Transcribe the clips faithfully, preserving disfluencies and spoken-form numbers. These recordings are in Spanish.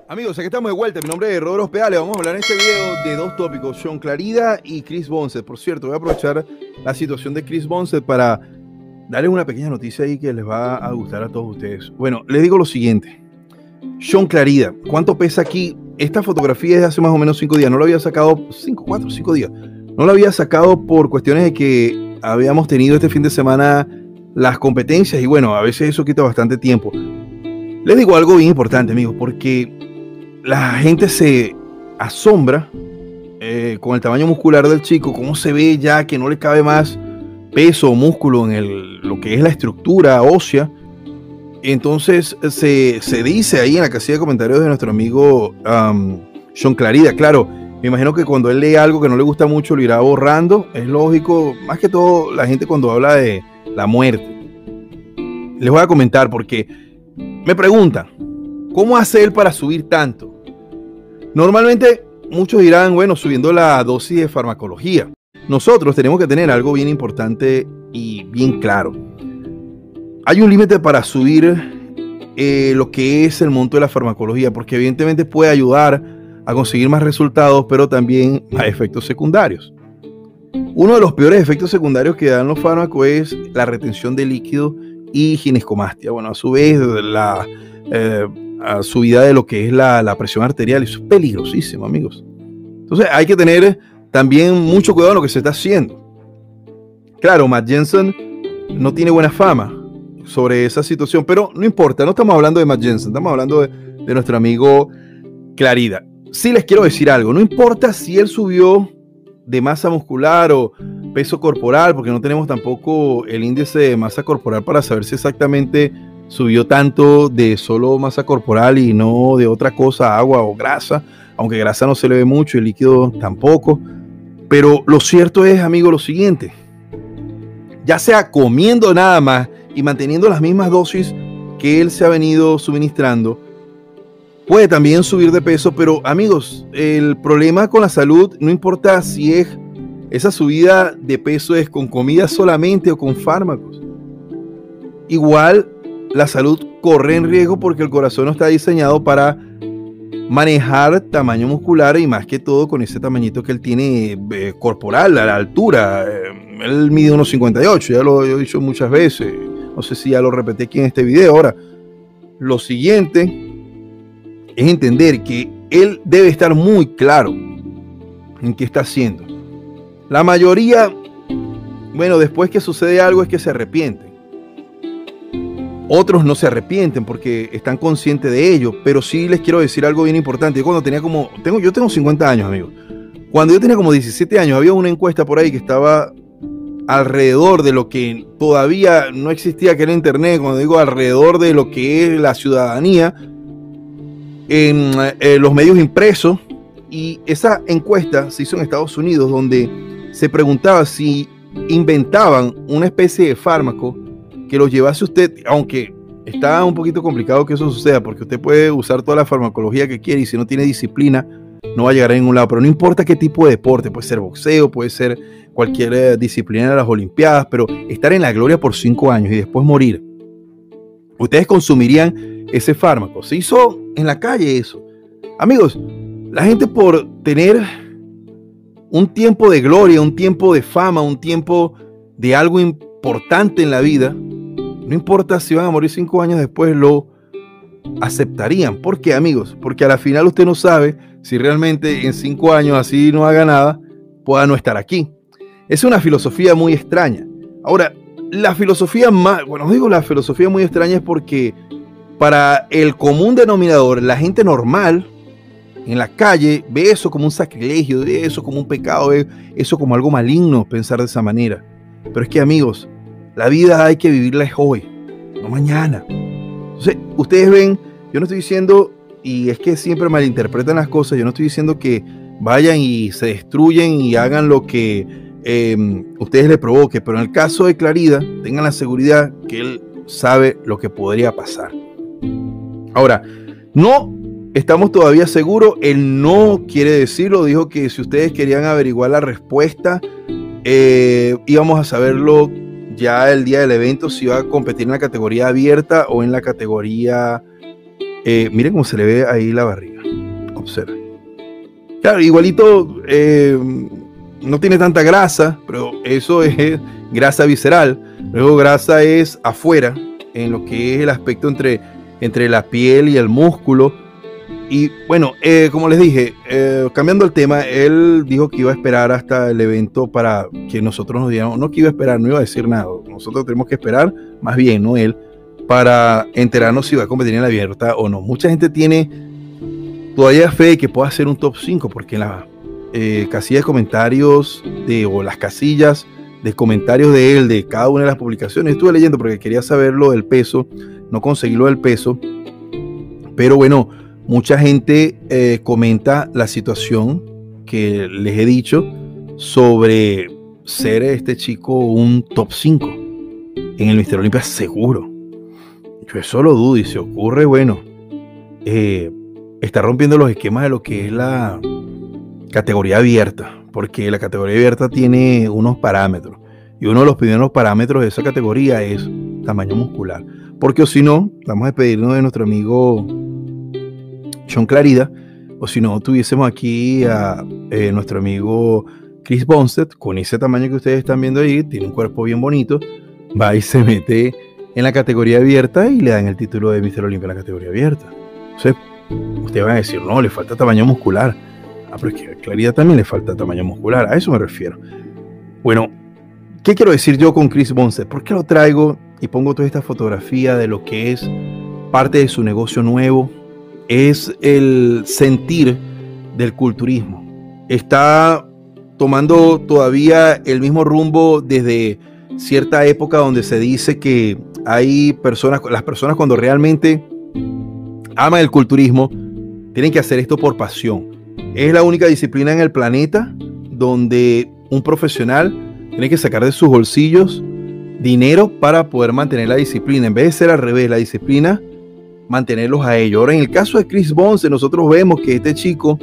Amigos, aquí estamos de vuelta. Mi nombre es Rodolfo Ospedale. Vamos a hablar en este video de dos tópicos, Sean Clarida y Chris Bonsed. Por cierto, voy a aprovechar la situación de Chris Bonsed para darles una pequeña noticia ahí que les va a gustar a todos ustedes. Bueno, les digo lo siguiente. Sean Clarida, ¿cuánto pesa aquí? Esta fotografía es de hace más o menos cinco días. No la había sacado, cinco, cuatro, cinco días. No la había sacado por cuestiones de que habíamos tenido este fin de semana las competencias y bueno, a veces eso quita bastante tiempo. Les digo algo bien importante, amigos, porque la gente se asombra eh, con el tamaño muscular del chico, cómo se ve ya que no le cabe más peso o músculo en el, lo que es la estructura ósea. Entonces se, se dice ahí en la casilla de comentarios de nuestro amigo um, Sean Clarida. Claro, me imagino que cuando él lee algo que no le gusta mucho lo irá borrando. Es lógico, más que todo la gente cuando habla de la muerte. Les voy a comentar porque me preguntan, ¿cómo hace él para subir tanto? Normalmente muchos dirán, bueno, subiendo la dosis de farmacología. Nosotros tenemos que tener algo bien importante y bien claro. Hay un límite para subir eh, lo que es el monto de la farmacología, porque evidentemente puede ayudar a conseguir más resultados, pero también a efectos secundarios. Uno de los peores efectos secundarios que dan los fármacos es la retención de líquido y ginecomastia. Bueno, a su vez, la eh, a subida de lo que es la, la presión arterial. Eso es peligrosísimo, amigos. Entonces hay que tener también mucho cuidado en lo que se está haciendo. Claro, Matt Jensen no tiene buena fama sobre esa situación, pero no importa, no estamos hablando de Matt Jensen, estamos hablando de, de nuestro amigo Clarida. Sí les quiero decir algo, no importa si él subió de masa muscular o peso corporal, porque no tenemos tampoco el índice de masa corporal para saber si exactamente subió tanto de solo masa corporal y no de otra cosa, agua o grasa, aunque grasa no se le ve mucho y líquido tampoco. Pero lo cierto es, amigo, lo siguiente: ya sea comiendo nada más y manteniendo las mismas dosis que él se ha venido suministrando, puede también subir de peso. Pero amigos, el problema con la salud no importa si es esa subida de peso es con comida solamente o con fármacos. Igual la salud corre en riesgo porque el corazón no está diseñado para manejar tamaño muscular y más que todo con ese tamañito que él tiene eh, corporal, a la altura. Eh, él mide uno cincuenta y ocho, ya lo he dicho muchas veces. No sé si ya lo repetí aquí en este video. Ahora, lo siguiente es entender que él debe estar muy claro en qué está haciendo. La mayoría, bueno, después que sucede algo es que se arrepienten. Otros no se arrepienten porque están conscientes de ello, pero sí les quiero decir algo bien importante. Yo cuando tenía como, tengo, yo tengo cincuenta años, amigos. Cuando yo tenía como diecisiete años, había una encuesta por ahí que estaba alrededor de lo que todavía no existía, que era internet. Cuando digo alrededor de lo que es la ciudadanía, en eh, los medios impresos. Y esa encuesta se hizo en Estados Unidos, donde se preguntaba si inventaban una especie de fármaco que los llevase usted, aunque está un poquito complicado que eso suceda, porque usted puede usar toda la farmacología que quiere y si no tiene disciplina no va a llegar a ningún lado. Pero no importa qué tipo de deporte, puede ser boxeo, puede ser cualquier eh, disciplina de las Olimpiadas, pero estar en la gloria por cinco años y después morir, ustedes consumirían ese fármaco. Se hizo en la calle eso. Amigos, la gente por tener un tiempo de gloria, un tiempo de fama, un tiempo de algo importante en la vida, no importa si van a morir cinco años después, lo aceptarían. ¿Por qué, amigos? Porque a la final usted no sabe si realmente en cinco años así no haga nada, pueda no estar aquí. Es una filosofía muy extraña. Ahora, la filosofía más, bueno, digo la filosofía muy extraña es porque para el común denominador, la gente normal en la calle ve eso como un sacrilegio, ve eso como un pecado, ve eso como algo maligno, pensar de esa manera. Pero es que, amigos, la vida hay que vivirla hoy, no mañana. Entonces, ustedes ven, yo no estoy diciendo, y es que siempre malinterpretan las cosas, yo no estoy diciendo que vayan y se destruyen y hagan lo que eh, ustedes les provoque, pero en el caso de Clarida, tengan la seguridad que él sabe lo que podría pasar. Ahora, no estamos todavía seguros, él no quiere decirlo, dijo que si ustedes querían averiguar la respuesta, eh, íbamos a saberlo ya el día del evento, si iba a competir en la categoría abierta o en la categoría Eh, miren cómo se le ve ahí la barriga. Observa. Claro, igualito eh, no tiene tanta grasa, pero eso es grasa visceral. Luego grasa es afuera, en lo que es el aspecto entre, entre la piel y el músculo. Y bueno, eh, como les dije, eh, cambiando el tema, él dijo que iba a esperar hasta el evento para que nosotros nos diéramos, no que iba a esperar, no iba a decir nada, nosotros tenemos que esperar, más bien, no él, para enterarnos si va a competir en la abierta o no. Mucha gente tiene todavía fe de que pueda ser un top cinco, porque en la eh, casilla de comentarios de, o las casillas de comentarios de él, de cada una de las publicaciones, estuve leyendo porque quería saber lo del peso, no conseguí lo del peso, pero bueno, mucha gente eh, comenta la situación que les he dicho sobre ser este chico un top cinco en el Mister Olympia seguro. Yo eso lo dudo y si ocurre, bueno, eh, está rompiendo los esquemas de lo que es la categoría abierta, porque la categoría abierta tiene unos parámetros y uno de los primeros parámetros de esa categoría es tamaño muscular, porque o si no, vamos a despedirnos de nuestro amigo Sean Clarida, o si no tuviésemos aquí a eh, nuestro amigo Chris Bumstead con ese tamaño que ustedes están viendo ahí, tiene un cuerpo bien bonito, va y se mete en la categoría abierta y le dan el título de Mister Olympia en la categoría abierta. Entonces, ustedes van a decir, no, le falta tamaño muscular. Ah, pero es que a Clarida también le falta tamaño muscular, a eso me refiero. Bueno, ¿qué quiero decir yo con Chris Bumstead? ¿Por qué lo traigo y pongo toda esta fotografía de lo que es parte de su negocio nuevo? Es el sentir del culturismo. Está tomando todavía el mismo rumbo desde cierta época donde se dice que hay personas, las personas cuando realmente aman el culturismo, tienen que hacer esto por pasión. Es la única disciplina en el planeta donde un profesional tiene que sacar de sus bolsillos dinero para poder mantener la disciplina. En vez de ser al revés, la disciplina, mantenerlos a ellos. Ahora, en el caso de Chris Bumstead, nosotros vemos que este chico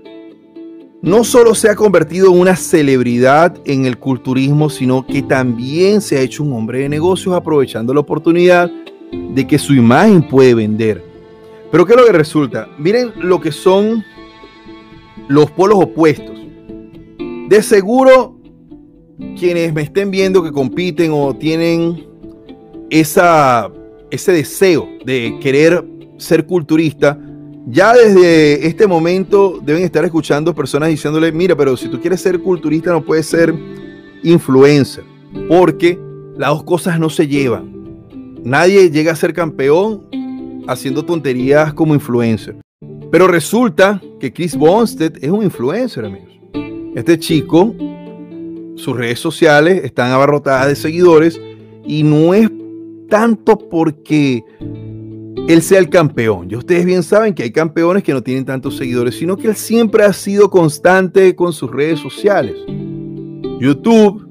no solo se ha convertido en una celebridad en el culturismo, sino que también se ha hecho un hombre de negocios aprovechando la oportunidad de que su imagen puede vender. Pero ¿qué es lo que resulta? Miren lo que son los polos opuestos. De seguro, quienes me estén viendo que compiten o tienen esa, ese deseo de querer ser culturista, ya desde este momento deben estar escuchando personas diciéndole, mira, pero si tú quieres ser culturista no puedes ser influencer, porque las dos cosas no se llevan. Nadie llega a ser campeón haciendo tonterías como influencer. Pero resulta que Chris Bumstead es un influencer, amigos. Este chico, sus redes sociales están abarrotadas de seguidores y no es tanto porque él sea el campeón. Ya ustedes bien saben que hay campeones que no tienen tantos seguidores, sino que él siempre ha sido constante con sus redes sociales. YouTube,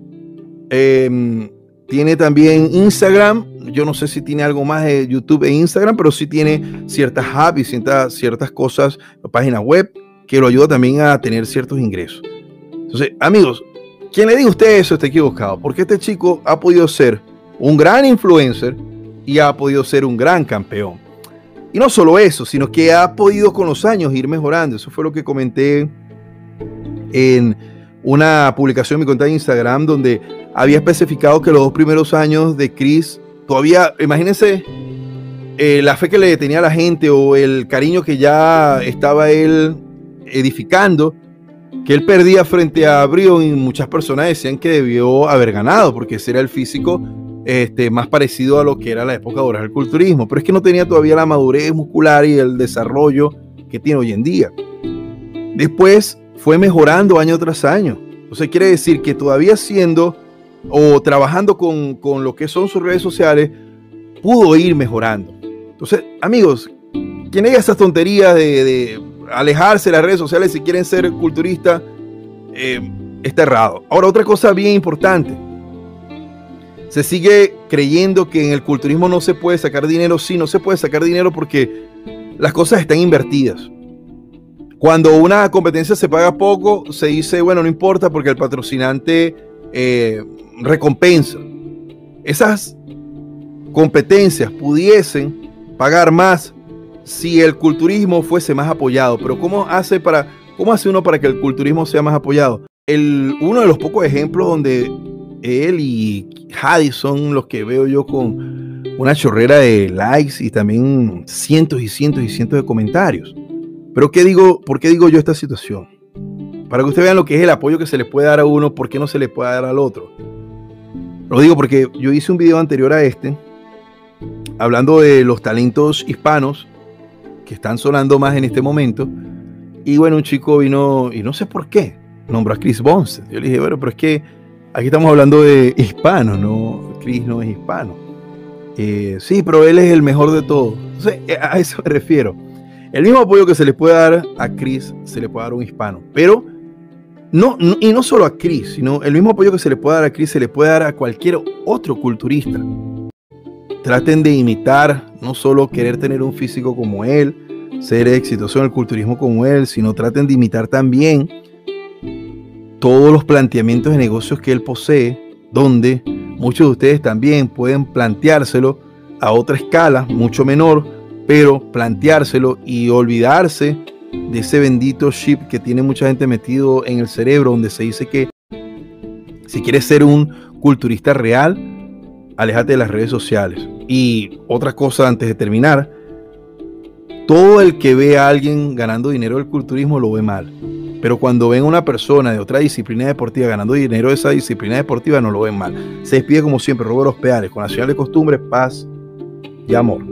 eh, tiene también Instagram. Yo no sé si tiene algo más de YouTube e Instagram, pero sí tiene ciertas apps y ciertas, ciertas cosas, páginas web, que lo ayuda también a tener ciertos ingresos. Entonces, amigos, quien le diga a usted eso está equivocado, porque este chico ha podido ser un gran influencer y ha podido ser un gran campeón. Y no solo eso, sino que ha podido con los años ir mejorando. Eso fue lo que comenté en una publicación en mi cuenta de Instagram, donde había especificado que los dos primeros años de Chris, todavía, imagínense eh, la fe que le tenía a la gente o el cariño que ya estaba él edificando, que él perdía frente a Brion, y muchas personas decían que debió haber ganado, porque ese era el físico Este, más parecido a lo que era la época dorada del culturismo, pero es que no tenía todavía la madurez muscular y el desarrollo que tiene hoy en día. Después fue mejorando año tras año. Entonces quiere decir que todavía siendo o trabajando con, con lo que son sus redes sociales, pudo ir mejorando. Entonces, amigos, quien diga esas tonterías de, de alejarse de las redes sociales si quieren ser culturistas, eh, está errado. Ahora, otra cosa bien importante. Se sigue creyendo que en el culturismo no se puede sacar dinero. Sí, no se puede sacar dinero porque las cosas están invertidas. Cuando una competencia se paga poco, se dice, bueno, no importa porque el patrocinante eh, recompensa. Esas competencias pudiesen pagar más si el culturismo fuese más apoyado, pero ¿cómo hace, para, cómo hace uno para que el culturismo sea más apoyado? El, uno de los pocos ejemplos donde él y Hadi son los que veo yo con una chorrera de likes y también cientos y cientos y cientos de comentarios. Pero ¿qué digo, ¿por qué digo yo esta situación? Para que ustedes vean lo que es el apoyo que se le puede dar a uno, ¿por qué no se le puede dar al otro? Lo digo porque yo hice un video anterior a este, hablando de los talentos hispanos que están sonando más en este momento. Y bueno, un chico vino, y no sé por qué, nombró a Chris Bumstead. Yo le dije, bueno, pero es que aquí estamos hablando de hispanos, ¿no? Chris no es hispano. Eh, sí, pero él es el mejor de todos. Entonces, a eso me refiero. El mismo apoyo que se le puede dar a Chris, se le puede dar a un hispano. Pero, no, no, y no solo a Chris, sino el mismo apoyo que se le puede dar a Chris, se le puede dar a cualquier otro culturista. Traten de imitar, no solo querer tener un físico como él, ser exitoso en el culturismo como él, sino traten de imitar también todos los planteamientos de negocios que él posee, donde muchos de ustedes también pueden planteárselo a otra escala, mucho menor, pero planteárselo y olvidarse de ese bendito chip que tiene mucha gente metido en el cerebro, donde se dice que si quieres ser un culturista real, aléjate de las redes sociales. Y otra cosa antes de terminar, todo el que ve a alguien ganando dinero del culturismo lo ve mal. Pero cuando ven a una persona de otra disciplina deportiva ganando dinero de esa disciplina deportiva, no lo ven mal. Se despide como siempre Robert Ospedales con la señal de costumbre, paz y amor.